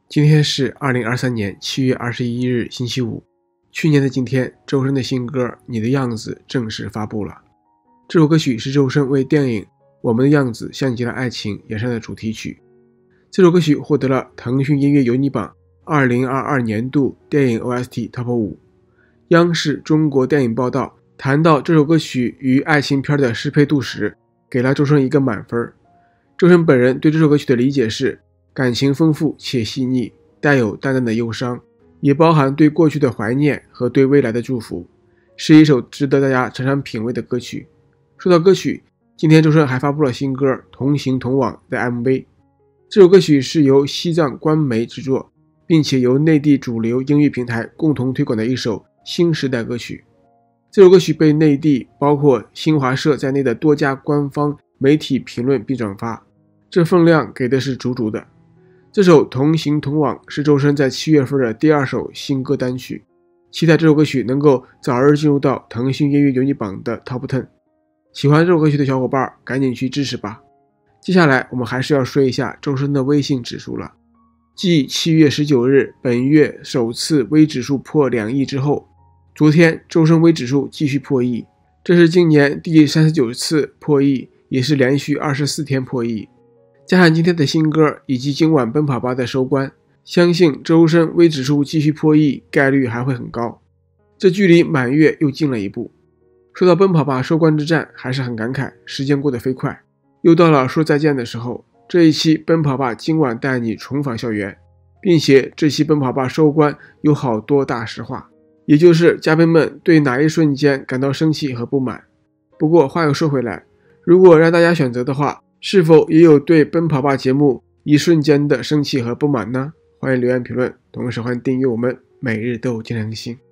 今天是2023年7月21日星期五。去年的今天，周深的新歌《你的样子》正式发布了。这首歌曲是周深为电影《我们的样子像极了爱情》演唱的主题曲。这首歌曲获得了腾讯音乐有你榜2022年度电影 OST TOP 5。央视中国电影报道谈到这首歌曲与爱情片的适配度时，给了周深一个满分。周深本人对这首歌曲的理解是，感情丰富且细腻，带有淡淡的忧伤，也包含对过去的怀念和对未来的祝福，是一首值得大家常常品味的歌曲。说到歌曲，今天周深还发布了新歌《同行同往》的 MV。 这首歌曲是由西藏官媒制作，并且由内地主流音乐平台共同推广的一首新时代歌曲。这首歌曲被内地包括新华社在内的多家官方媒体评论并转发，这分量给的是足足的。这首《同行同往》是周深在7月份的第2首新歌单曲，期待这首歌曲能够早日进入到腾讯音乐有你榜的 Top 10。喜欢这首歌曲的小伙伴赶紧去支持吧。接下来我们还是要说一下周深的微信指数了。继7月19日本月首次微指数破2亿之后，昨天周深微指数继续破亿，这是今年第39次破亿，也是连续24天破亿。加上今天的新歌以及今晚奔跑吧的收官，相信周深微指数继续破亿概率还会很高，这距离满月又近了一步。说到奔跑吧收官之战，还是很感慨，时间过得飞快，又到了说再见的时候。这一期奔跑吧今晚带你重返校园，并且这期奔跑吧收官有好多大实话，也就是嘉宾们对哪一瞬间感到生气和不满。不过话又说回来，如果让大家选择的话，是否也有对奔跑吧节目一瞬间的生气和不满呢？欢迎留言评论，同时欢迎订阅我们每日都有见良心。